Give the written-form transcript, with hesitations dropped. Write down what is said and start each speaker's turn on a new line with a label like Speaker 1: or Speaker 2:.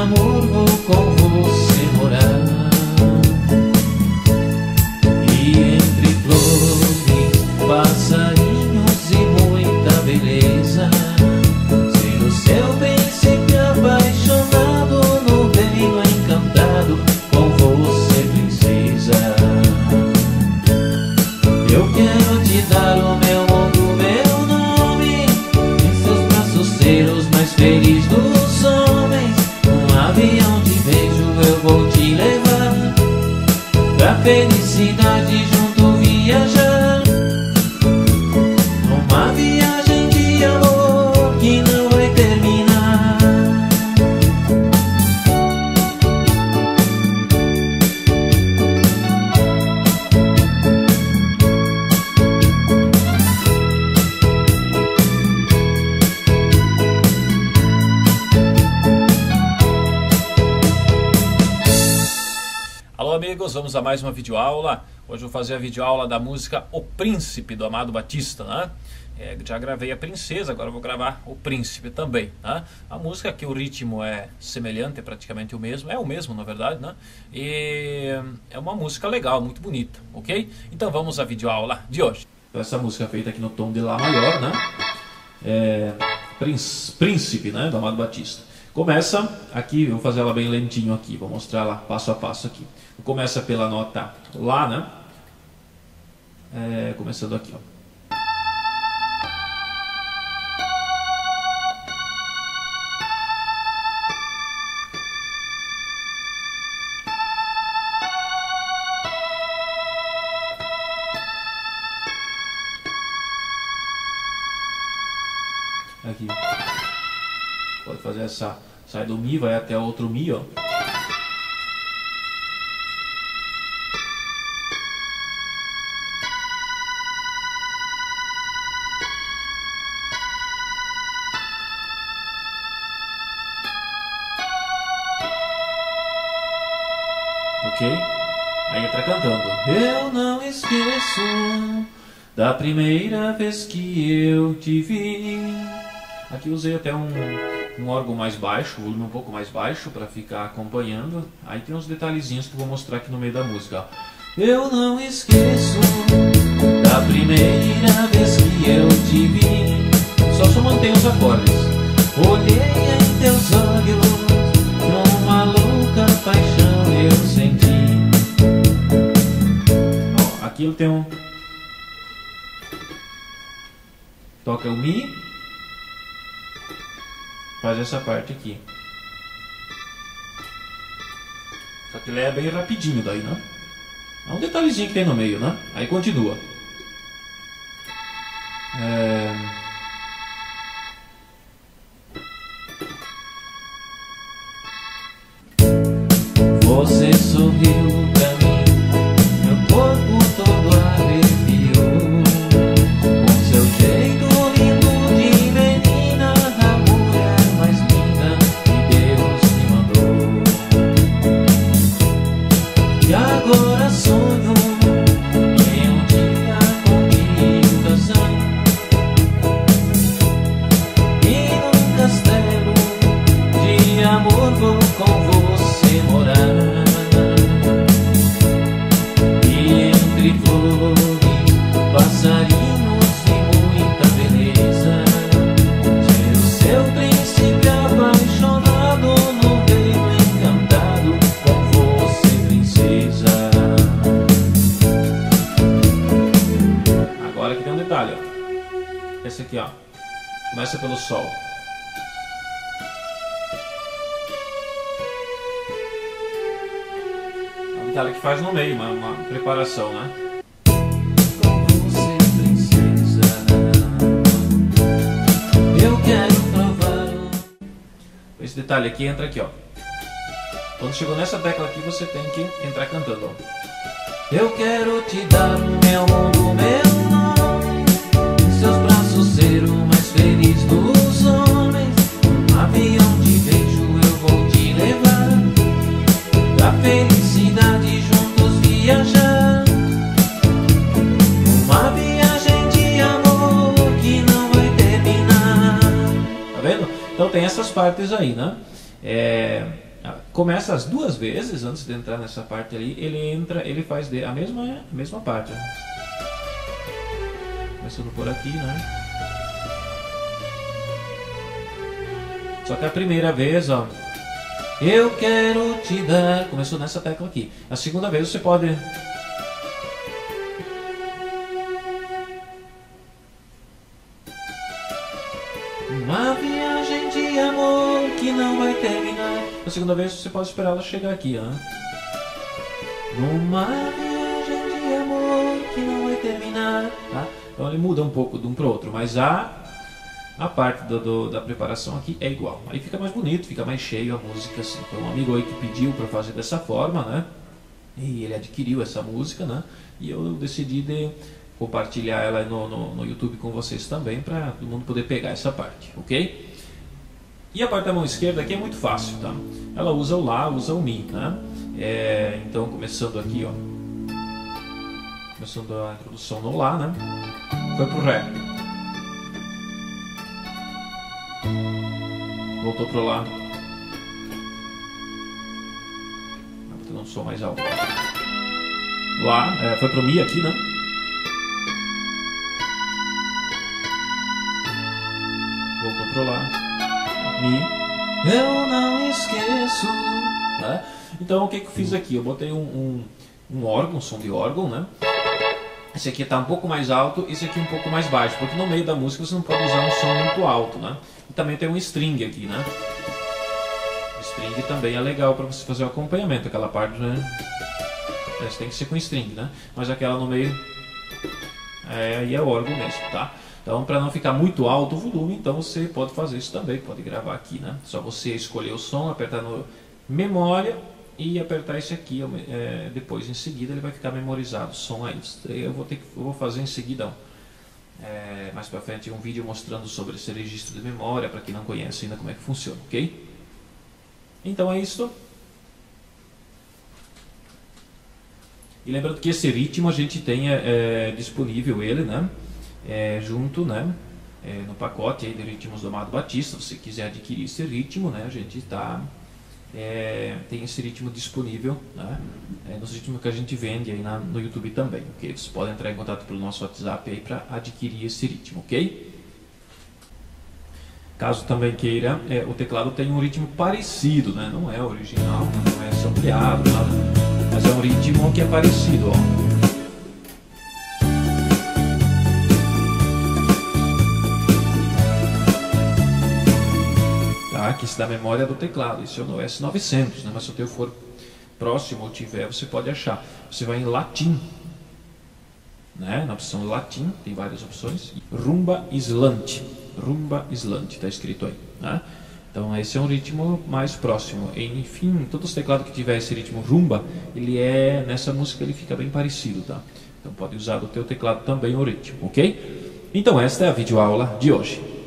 Speaker 1: amor vou com você morar. E entre flores, passarinhos e muita beleza, ser o seu príncipe apaixonado no reino encantado, com você, princesa. Eu quero te dar o meu mundo, meu nome, em seus braços ser os mais felizes dos homens. Um avião de beijo eu vou te levar, pra felicidade junto viajar. Uma viagem de amor que não vai terminar.
Speaker 2: Alô amigos, vamos a mais uma videoaula. Hoje eu vou fazer a videoaula da música O Príncipe, do Amado Batista, né? Já gravei a Princesa, agora eu vou gravar o Príncipe também, né? A música aqui, o ritmo é semelhante, é praticamente o mesmo, é o mesmo na verdade, né? E é uma música legal, muito bonita, ok? Então vamos à videoaula de hoje. Essa música é feita aqui no tom de Lá maior, né? Príncipe, né? Do Amado Batista. Começa aqui, eu vou fazer ela bem lentinho aqui, vou mostrar ela passo a passo aqui. Começa pela nota Lá, né? Começando aqui, ó. Aqui. Pode fazer essa, sai do Mi, vai até outro Mi, ó. Ok? Aí entra cantando. Eu não esqueço da primeira vez que eu te vi. Aqui usei até um órgão mais baixo, volume um pouco mais baixo para ficar acompanhando. Aí tem uns detalhezinhos que eu vou mostrar aqui no meio da música. Eu não esqueço da primeira vez que eu te vi. Só mantém os acordes. Olhei em teus olhos, numa louca paixão eu senti. Ó, aqui ele tem um... Toca o Mi, faz essa parte aqui. Só que ele é bem rapidinho daí, né? É um detalhezinho que tem no meio, né? Aí continua. Você sorriu pra mim, meu corpo todo arrepiou. Com seu jeito lindo de menina, a mulher mais linda que Deus me mandou. E agora sonho em um dia contigo casar, e num castelo de amor vou com você morar. E entre flores, passarinhos e muita beleza, ser o seu príncipe apaixonado no reino encantado, com você, princesa. Agora aqui tem um detalhe, ó. Esse aqui, ó. Começa pelo Sol. Ela que faz no meio, uma preparação, né? Com você, princesa, eu quero provar. Esse detalhe aqui entra aqui, ó. Quando chegou nessa tecla aqui, você tem que entrar cantando, ó. Eu quero te dar o meu mundo, meu nome, em seus braços ser o mais feliz dos homens. Um avião de beijo eu vou te levar, pra felicidade juntos viajar. Uma viagem de amor que não vai terminar. Tá vendo? Então tem essas partes aí, né? começa as duas vezes antes de entrar nessa parte ali, ele faz a mesma parte. Começando por aqui, né? Só que a primeira vez, ó, eu quero te dar, começou nessa tecla aqui. A segunda vez você pode uma viagem de amor que não vai terminar. A segunda vez você pode esperar ela chegar aqui, ó. Uma viagem de amor que não vai terminar, tá? Então ele muda um pouco de um para o outro, mas a parte da preparação aqui é igual. Aí fica mais bonito, fica mais cheio a música assim. Foi um amigo aí que pediu para fazer dessa forma, né? E ele adquiriu essa música, né? E eu decidi compartilhar ela no YouTube com vocês também, para todo mundo poder pegar essa parte, ok? E a parte da mão esquerda aqui é muito fácil, tá? Ela usa o Lá, usa o Mi, né? Então começando aqui, ó, começando a introdução no Lá, né? Foi pro Ré, voltou pro Lá, vou ter um som mais alto. Lá, foi pro Mi aqui, né? Voltou pro Lá, Mi, eu não esqueço, né? Então o que eu fiz aqui? Eu botei um órgão, um som de órgão, né? Esse aqui está um pouco mais alto, esse aqui um pouco mais baixo, porque no meio da música você não pode usar um som muito alto, né? E também tem um string aqui, né? O string também é legal para você fazer o acompanhamento, aquela parte, né? Esse tem que ser com string, né? Mas aquela no meio aí é órgão mesmo, tá? Então, para não ficar muito alto o volume, então você pode fazer isso também, pode gravar aqui, né? Só você escolher o som, apertar no memória e apertar esse aqui, depois em seguida ele vai ficar memorizado o som aí. Eu vou fazer em seguida, mais para frente, um vídeo mostrando sobre esse registro de memória, para quem não conhece ainda como é que funciona, ok? Então é isso. E lembrando que esse ritmo a gente tem disponível ele, né? Junto, né? No pacote aí de ritmos do Amado Batista. Se você quiser adquirir esse ritmo, né? A gente tem esse ritmo disponível, né? Nos ritmos que a gente vende aí no YouTube também, ok? Você pode entrar em contato pelo nosso WhatsApp aí para adquirir esse ritmo, ok? Caso também queira, o teclado tem um ritmo parecido, né? Não é original, não é sampleado, nada, mas é um ritmo que é parecido, ó. Que esse da memória do teclado, esse é o S900, né? Mas se o teu for próximo ou tiver, você pode achar. Você vai em latim, né? Na opção latim, tem várias opções. Rumba Islante, está escrito aí, né? Então esse é um ritmo mais próximo. E, enfim, todos os teclados que tiver esse ritmo rumba, nessa música ele fica bem parecido, tá? Então pode usar do teu teclado também o ritmo, ok? Então esta é a videoaula de hoje.